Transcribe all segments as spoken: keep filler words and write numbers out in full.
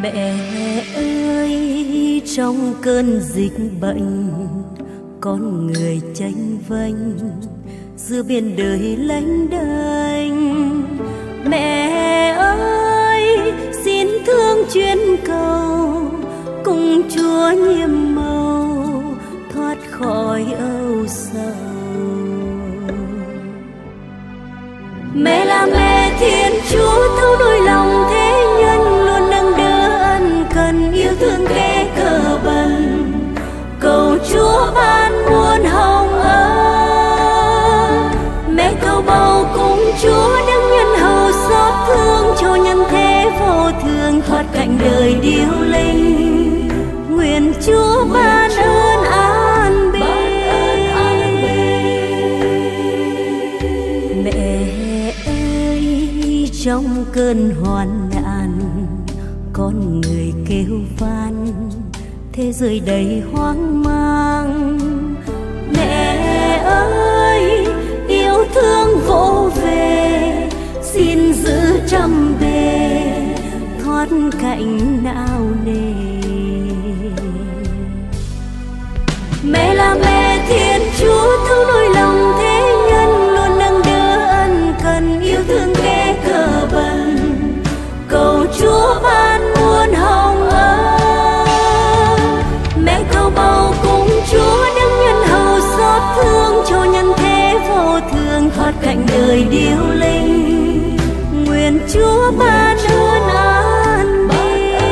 Mẹ ơi, trong cơn dịch bệnh, con người chênh vênh giữa biển đời lênh đênh. Mẹ ơi, xin thương chuyên cầu, cùng Chúa nhiệm màu thoát khỏi âu sầu. Mẹ là mẹ Thiên Chúa thấu nỗi lòng thế nhân, luôn nâng đỡ ân cần yêu thương kẻ cờ bần. Cầu Chúa ban muôn hồng ân, mẹ cầu bầu cùng Chúa đấng nhân hậu xót thương cho nhân thế vô thường thoát cảnh đời điêu linh. Nguyện Chúa ban ơn an bình. Mẹ ơi, trong cơn hoạn nạn, con người kêu van, thế giới đầy hoang mang. Mẹ ơi, yêu thương vỗ về, xin giữ trăm bề thoát cảnh não nề. Mẹ là mẹ Thiên Chúa thấu nỗi lòng thế nhân, luôn nâng đỡ ân cần yêu thương kẻ cờ bần. Cầu Chúa ban muôn hồng ân, mẹ cầu bầu cùng Chúa đấng nhân hậu xót thương cho nhân thế vô thường thoát cảnh đời điêu linh. Nguyện Chúa ban ơn an bình.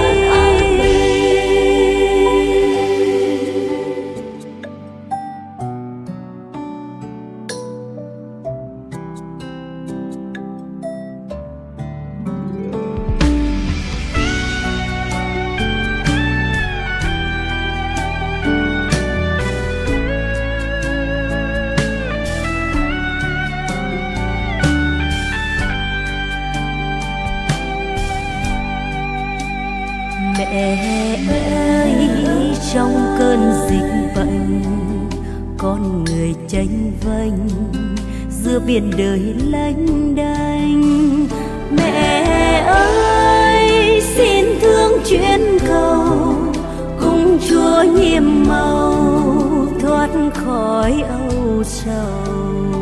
Mẹ ơi, trong cơn dịch bệnh, con người chênh vênh giữa biển đời lênh đênh. Mẹ ơi, xin thương chuyên cầu, cùng Chúa nhiệm màu thoát khỏi âu sầu.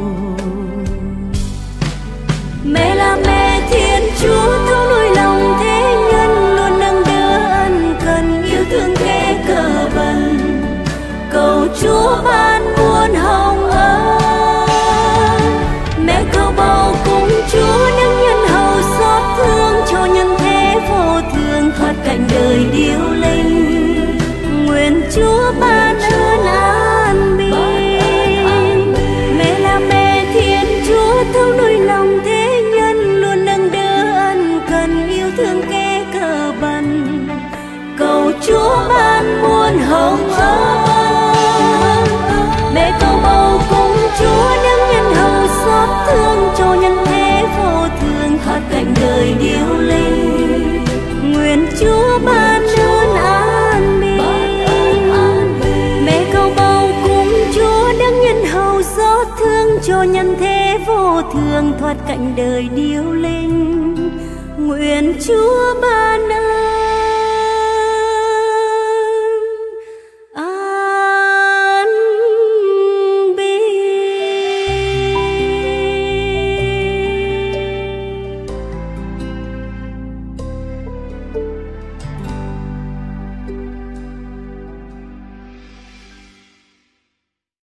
Mẹ là mẹ Thiên Chúa thấu nỗi lòng thế nhân, luôn nâng đỡ ân cần yêu thương kẻ cờ bần. Cầu Chúa ban muôn hồng ân, mẹ cầu bầu cùng Chúa đấng nhân hậu xót thương cho nhân thế vô thường thoát cảnh đời điêu linh. Nguyện Chúa ban ơn an bình. Mẹ là mẹ Thiên Chúa thấu nỗi lòng thế nhân, luôn nâng đỡ ân cần yêu thương kẻ cờ bần. Cầu Chúa ban muôn hồng ân, mẹ cầu bầu cùng Chúa đấng nhân hậu xót thương cho nhân thế vô thường thoát cảnh đời điêu linh. Nguyện Chúa ban ơn an bình. Mẹ cầu bầu cùng Chúa đấng nhân hậu xót thương cho nhân thế vô thường thoát cảnh đời điêu linh. Nguyện Chúa ban ơn